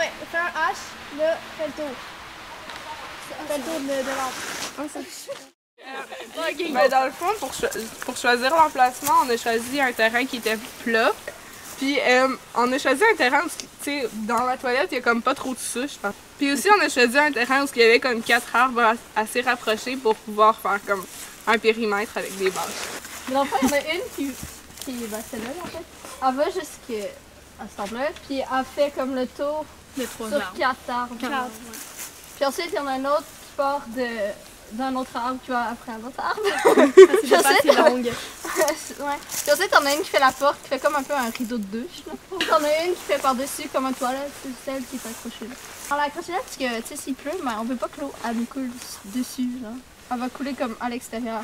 Ouais, fais un H, là, fais le tour. Fais le tour de l'arbre. Ben, dans le fond, pour choisir l'emplacement, on a choisi un terrain qui était plat. Puis on a choisi un terrain où, tu sais, dans la toilette, il y a comme pas trop de souches. Puis aussi, on a choisi un terrain où il y avait comme 4 arbres assez rapprochés pour pouvoir faire comme un périmètre avec des bâches. Mais dans le fond, il y en a une qui ben, celle-là, en fait. Elle va jusqu'à cet arbre-là, puis elle fait comme le tour sur 4 arbres. Puis ensuite, il y en a un autre qui part d'un autre arbre qui va après un autre arbre. C'est pas assez longue. Ouais. Puis ensuite, t'en as une qui fait la porte, qui fait comme un peu un rideau de douche. T'en as une qui fait par-dessus comme un toilette, c'est celle qui est accrochée là. On l'a accrochée là parce que, tu sais, s'il pleut, mais on veut pas que l'eau nous coule dessus, genre. Elle va couler comme à l'extérieur.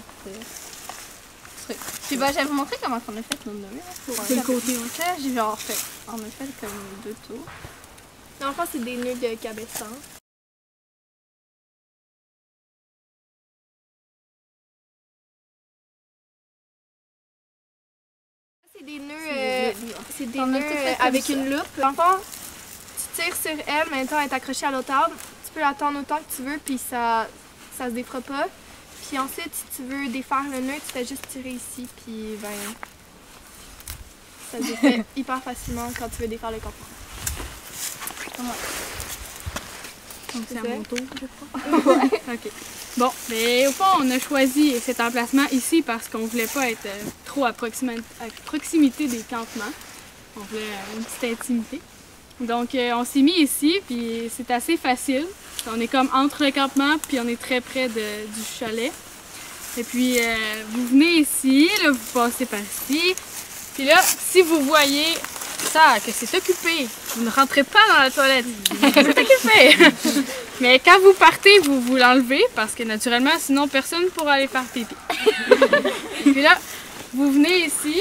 Puis ben, j'avais montré comment on a fait nos nœuds. C'est le côté, ouais. Là, j'ai genre fait, on a fait comme 2 tours. Dans le fond, c'est des nœuds de cabestan. C'est des nœuds avec une loupe. Dans le fond, tu tires sur elle, mais elle est accrochée à l'autre arbre. Tu peux l'attendre autant que tu veux, puis ça se défera pas. Puis ensuite, si tu veux défaire le nœud, tu fais juste tirer ici, puis ben, ça se défait hyper facilement quand tu veux défaire le campement. Donc c'est à mon tour, je crois. Ouais. OK. Bon, mais au fond, on a choisi cet emplacement ici parce qu'on voulait pas être trop à proximité des campements. On voulait une petite intimité. Donc on s'est mis ici, puis c'est assez facile. On est comme entre le campement, puis on est très près du chalet. Et puis vous venez ici, là vous passez par ici. Puis là, si vous voyez ça, que c'est occupé, vous ne rentrez pas dans la toilette. C'est occupé. Mais quand vous partez, vous l'enlevez parce que naturellement, sinon personne ne pourra aller faire pipi. Puis là, vous venez ici.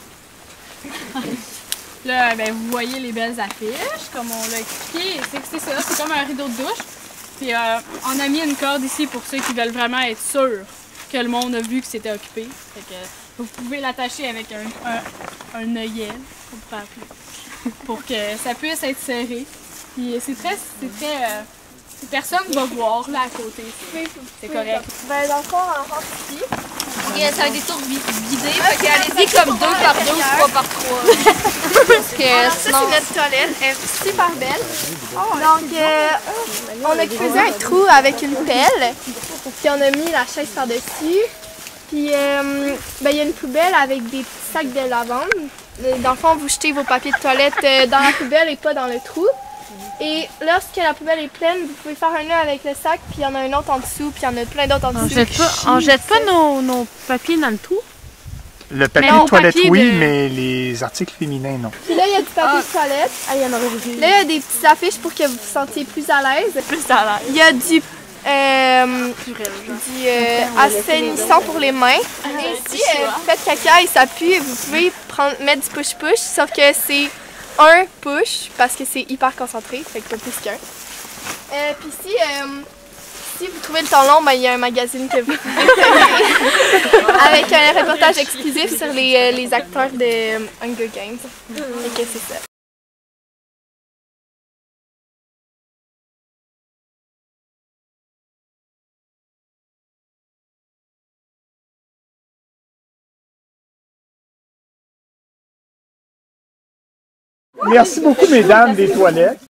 Là, ben, vous voyez les belles affiches, comme on l'a expliqué. C'est ça, c'est comme un rideau de douche. Puis on a mis une corde ici pour ceux qui veulent vraiment être sûrs que le monde a vu que c'était occupé. Fait que vous pouvez l'attacher avec un œillet, pour que ça puisse être serré. Puis personne ne va voir là à côté. C'est correct. Ben, dans le fond, on rentre ici. Et ça va être des tours guidés. Fait qu'allez-y comme 2 par 2 ou 3 par 3. Parce que Ça, c'est notre toilette. Elle est super belle. Donc, on a creusé un trou avec une pelle. Puis on a mis la chaise par-dessus. Puis, ben, il y a une poubelle avec des petits sacs de lavande. Dans le fond, vous jetez vos papiers de toilette dans la poubelle et pas dans le trou. Et lorsque la poubelle est pleine, vous pouvez faire un nœud avec le sac, puis il y en a un autre en dessous, puis il y en a plein d'autres en dessous. On jette pas nos papiers dans le trou? Le papier de toilette, oui, mais les articles féminins, non. Puis là, il y a du papier de toilette. Ah, il y en aurait beaucoup. Là, il y a des petites affiches pour que vous vous sentiez plus à l'aise. Il y a du assainissant pour les mains. Et si vous faites caca et ça pue, vous pouvez mettre du push-push, sauf que c'est un push parce que c'est hyper concentré, fait que pas plus qu'un. Puis si vous trouvez le temps long, ben, il y a un magazine que vous pouvez feuilleter avec un reportage exclusif sur les acteurs de Hunger Games. Fait que c'est ça. Merci beaucoup, mesdames des toilettes.